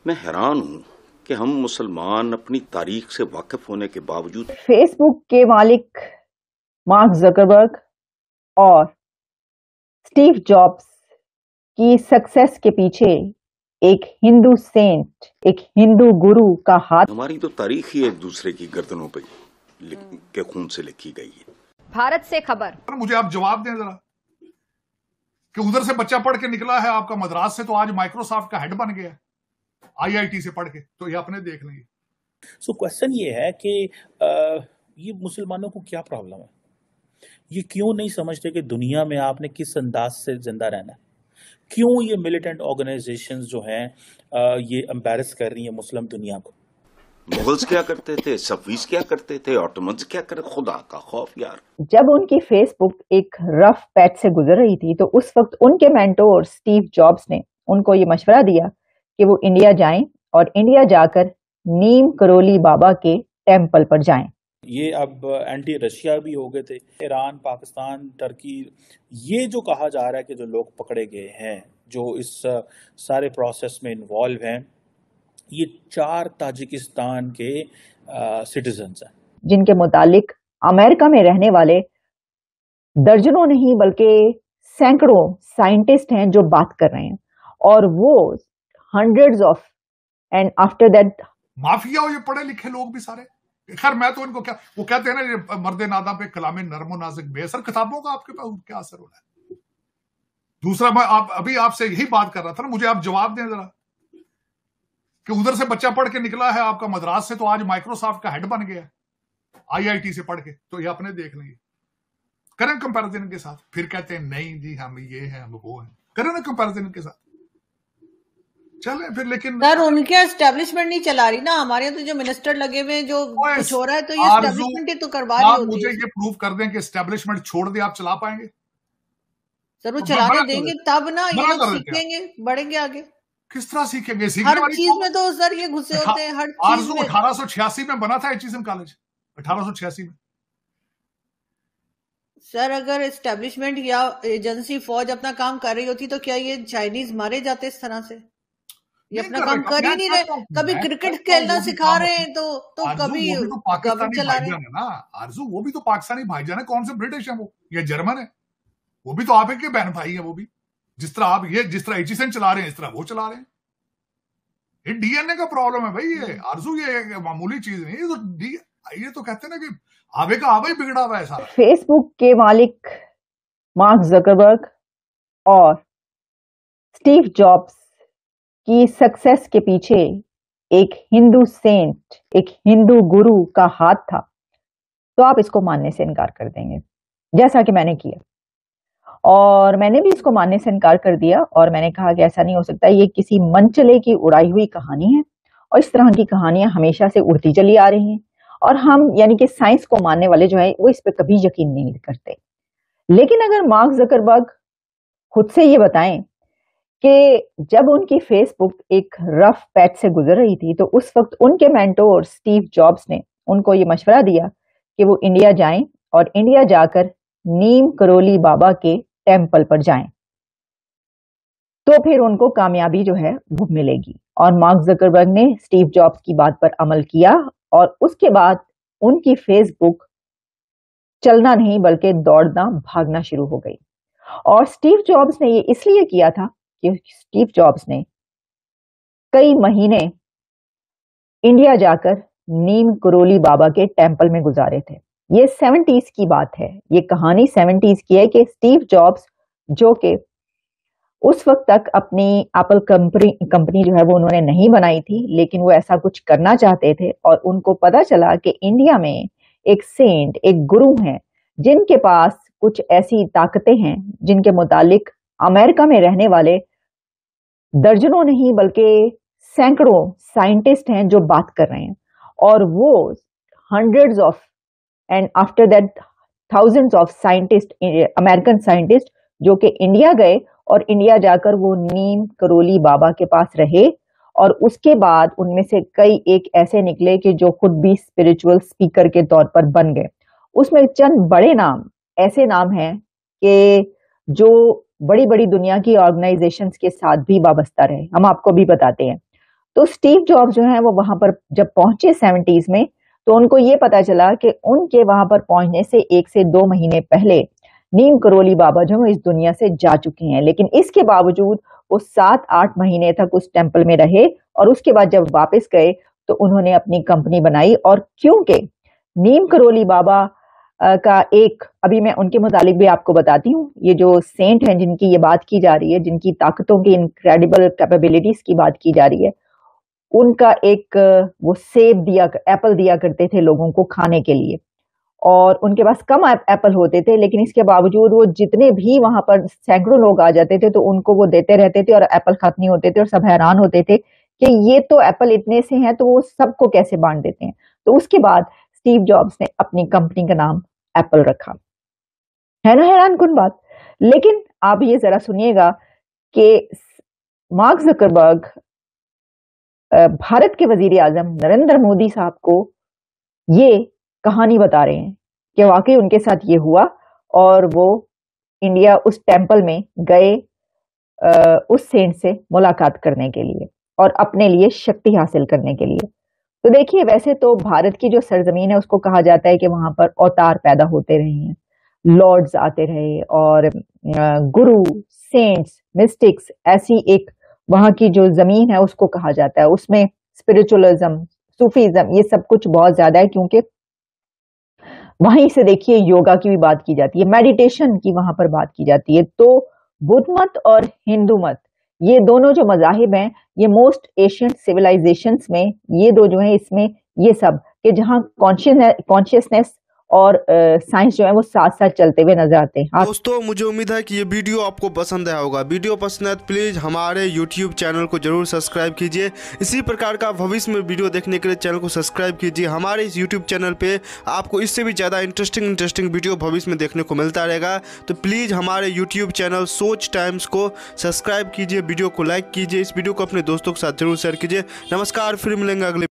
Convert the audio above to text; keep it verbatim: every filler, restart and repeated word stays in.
मैं हैरान हूं कि हम मुसलमान अपनी तारीख से वाकिफ होने के बावजूद फेसबुक के मालिक मार्क जकरबर्ग और स्टीव जॉब्स की सक्सेस के पीछे एक हिंदू सेंट, एक हिंदू गुरु का हाथ। हमारी तो तारीख ही एक दूसरे की गर्दनों पे के खून से लिखी गई है। भारत से खबर, मुझे आप जवाब दें जरा कि उधर से बच्चा पढ़ के निकला है आपका मद्रास से, तो आज माइक्रोसॉफ्ट का हेड बन गया आईआईटी से पढ़ के, तो ये अपने देख लेंगे। सो क्वेश्चन ये है कि आ, ये मुसलमानों को क्या प्रॉब्लम है? ये क्यों नहीं समझते कि दुनिया में आपने किस अंदाज से जिंदा रहना है? क्यों ये मिलिटेंट ऑर्गेनाइजेशंस जो हैं ये एम्बैरस कर रही है मुस्लिम दुनिया को? मुगल्स क्या करते थे, सफवीज क्या करते थे, ऑटोमन्स क्या करते, खुदा का खौफ यार। जब उनकी फेसबुक एक रफ पैच से गुजर रही थी तो उस वक्त उनके मेंटोर स्टीव जॉब्स ने उनको ये मशवरा दिया कि वो इंडिया जाएं और इंडिया जाकर नीम करोली बाबा के टेम्पल पर जाएं। ये अब एंटी रशिया भी हो गए थे, ईरान, पाकिस्तान, टर्की। ये जो कहा जा रहा है कि जो लोग पकड़े गए हैं, जो इस सारे प्रोसेस में इन्वॉल्व हैं, ये चार ताजिकिस्तान के सिटीजन्स हैं, जिनके मुतालिक अमेरिका में रहने वाले दर्जनों नहीं बल्कि सैकड़ों साइंटिस्ट हैं जो बात कर रहे हैं, और वो hundreds of and after that mafia हो ये पढ़े लिखे लोग भी सारे। खैर मैं तो इनको क्या, वो कहते हैं ना मर्दे नादा पे कलामे नरमो नाजुक बेअसर किताबों का आपके पास क्या असर हो रहा है? दूसरा, मैं आप अभी आपसे यही बात कर रहा था ना, मुझे आप जवाब दें जरा कि उधर से बच्चा पढ़ के निकला है आपका मद्रास से, तो आज माइक्रोसॉफ्ट का हेड बन गया आईआईटी से पढ़ के, तो ये अपने देख लेंगे। करें कंपैरिजन के साथ, फिर कहते हैं नहीं जी हम ये हैं हम वो हैं, करें ना कंपैरिजन के साथ, चले फिर। लेकिन सर उनके एस्टेब्लिशमेंट नहीं चला रही ना, हमारे तो जो मिनिस्टर लगे हुए हैं जो कुछ हो रहा है, तो ये एस्टेब्लिशमेंट ही तो करवा रही होती है। मुझे ये प्रूव कर दें कि एस्टेब्लिशमेंट छोड़ दे, आप चला पाएंगे? सर वो तो चलाने देंगे तब ना ये लोग सीखेंगे, बढ़ेंगे आगे। किस तरह सीखेंगे? हर चीज में तो सर ये घुसे होते हैं, हर चीज में। अठारह सौ छियासी में बना था एचईएम कॉलेज, अठारह सौ छियासी में। सर अगर एस्टेब्लिशमेंट या एजेंसी फौज अपना काम कर रही होती तो क्या ये चाइनीज मारे जाते इस तरह से? ये अपना काम कर ही नहीं रहे। कभी क्रिकेट खेलना सिखा रहे हैं तो तो कभी तो पाकिस्तानी भाईजान है ना आरजू, वो भी तो पाकिस्तानी भाईजान है। कौन से ब्रिटिश है वो या जर्मन है? वो भी तो आप के बहन भाई है। वो भी जिस तरह आप ये जिस तरह एचईएम चला रहे हैं इस तरह वो चला रहे हैं। ये डीएनए का प्रॉब्लम है भाई। ये आरजू ये मामूली चीज नहीं, ये तो ये तो कहते हैं ना कि आवे का आवे बिगड़ा हुआ है सारा। फेसबुक के मालिक मार्क जकरबर्ग और स्टीव जॉब्स की सक्सेस के पीछे एक हिंदू सेंट, एक हिंदू गुरु का हाथ था, तो आप इसको मानने से इनकार कर देंगे, जैसा कि मैंने किया। और मैंने भी इसको मानने से इनकार कर दिया और मैंने कहा कि ऐसा नहीं हो सकता, ये किसी मनचले की उड़ाई हुई कहानी है और इस तरह की कहानियां हमेशा से उड़ती चली आ रही हैं और हम यानी कि साइंस को मानने वाले जो है वो इस पर कभी यकीन नहीं करते। लेकिन अगर मार्क जकरबर्ग खुद से ये बताएं कि जब उनकी फेसबुक एक रफ पैच से गुजर रही थी तो उस वक्त उनके मेंटोर स्टीव जॉब्स ने उनको ये मशवरा दिया कि वो इंडिया जाएं और इंडिया जाकर नीम करोली बाबा के टेम्पल पर जाएं, तो फिर उनको कामयाबी जो है वो मिलेगी। और मार्क जकरबर्ग ने स्टीव जॉब्स की बात पर अमल किया और उसके बाद उनकी फेसबुक चलना नहीं बल्कि दौड़ना, भागना शुरू हो गई। और स्टीव जॉब्स ने ये इसलिए किया था कि स्टीव जॉब्स ने कई महीने इंडिया जाकर नीम करोली बाबा के टेम्पल में गुजारे थे। ये सेवेंटीज की बात है, ये कहानी सेवेंटीज की है कि स्टीव जॉब्स जो कि उस वक्त तक अपनी एप्पल कंपनी कंपनी जो है वो उन्होंने नहीं बनाई थी, लेकिन वो ऐसा कुछ करना चाहते थे और उनको पता चला कि इंडिया में एक सेंट, एक गुरु हैं जिनके पास कुछ ऐसी ताकतें हैं जिनके मुतालिक अमेरिका में रहने वाले दर्जनों नहीं बल्कि सैकड़ों साइंटिस्ट हैं जो बात कर रहे हैं, और वो hundreds of and after that thousands of scientist, American scientist जो कि इंडिया गए और इंडिया जाकर वो नीम करोली बाबा के पास रहे। और उसके बाद उनमें से कई एक ऐसे निकले कि जो खुद भी स्पिरिचुअल स्पीकर के तौर पर बन गए। उसमें चंद बड़े नाम ऐसे नाम हैं कि जो बड़ी बड़ी दुनिया की ऑर्गेनाइजेशंस के साथ भी वाबस्ता रहे। हम आपको भी बताते हैं, तो स्टीव जॉब्स जो है वो वहां पर जब पहुंचे सेवेंटीज में, तो उनको ये पता चला कि उनके वहां पर पहुंचने से एक से दो महीने पहले नीम करोली बाबा जो है इस दुनिया से जा चुके हैं। लेकिन इसके बावजूद वो सात आठ महीने तक उस टेम्पल में रहे और उसके बाद जब वापस गए तो उन्होंने अपनी कंपनी बनाई। और क्योंकि नीम करोली बाबा का एक, अभी मैं उनके मुतालिक भी आपको बताती हूँ, ये जो सेंट हैं जिनकी ये बात की जा रही है, जिनकी ताकतों की इनक्रेडिबल कैपेबिलिटीज की बात की जा रही है, उनका एक वो सेब दिया, एप्पल दिया करते थे लोगों को खाने के लिए, और उनके पास कम एप्पल होते थे, लेकिन इसके बावजूद वो जितने भी वहां पर सैकड़ों लोग आ जाते थे तो उनको वो देते रहते थे और एप्पल खत्म नहीं होते थे और सब हैरान होते थे कि ये तो एप्पल इतने से हैं तो वो सबको कैसे बांट देते हैं। तो उसके बाद स्टीव जॉब्स ने अपनी कंपनी का नाम एप्पल रखा। है ना हैरान कुन बात। लेकिन आप ये जरा सुनिएगा कि मार्क जकरबर्ग भारत के वजीर आजम नरेंद्र मोदी साहब को ये कहानी बता रहे हैं कि वाकई उनके साथ ये हुआ और वो इंडिया उस टेम्पल में गए उस सेंट से मुलाकात करने के लिए और अपने लिए शक्ति हासिल करने के लिए। तो देखिए, वैसे तो भारत की जो सरजमीन है उसको कहा जाता है कि वहां पर अवतार पैदा होते रहे हैं, लॉर्ड्स आते रहे और गुरु, सेंट्स, मिस्टिक्स, ऐसी एक वहां की जो जमीन है उसको कहा जाता है। उसमें स्पिरिचुअलिज्म, सूफीज्म, ये सब कुछ बहुत ज्यादा है, क्योंकि वहीं से देखिए योगा की भी बात की जाती है, मेडिटेशन की वहां पर बात की जाती है। तो बुद्ध मत और हिंदू मत, ये दोनों जो मजाहिब हैं, ये मोस्ट एशियंट सिविलाइजेशंस में ये दो जो है, इसमें ये सब कि जहाँ कॉन्शियसनेस और साइंस जो है वो साथ साथ चलते हुए नजर आते हैं। दोस्तों, मुझे उम्मीद है कि ये वीडियो आपको पसंद आया होगा। वीडियो पसंद है तो प्लीज़ हमारे यूट्यूब चैनल को जरूर सब्सक्राइब कीजिए। इसी प्रकार का भविष्य में वीडियो देखने के लिए चैनल को सब्सक्राइब कीजिए। हमारे इस यूट्यूब चैनल पे आपको इससे भी ज़्यादा इंटरेस्टिंग इंटरेस्टिंग वीडियो भविष्य में देखने को मिलता रहेगा। तो प्लीज़ हमारे यूट्यूब चैनल सोच टाइम्स को सब्सक्राइब कीजिए, वीडियो को लाइक कीजिए, इस वीडियो को अपने दोस्तों के साथ जरूर शेयर कीजिए। नमस्कार, फिर मिलेंगे अगले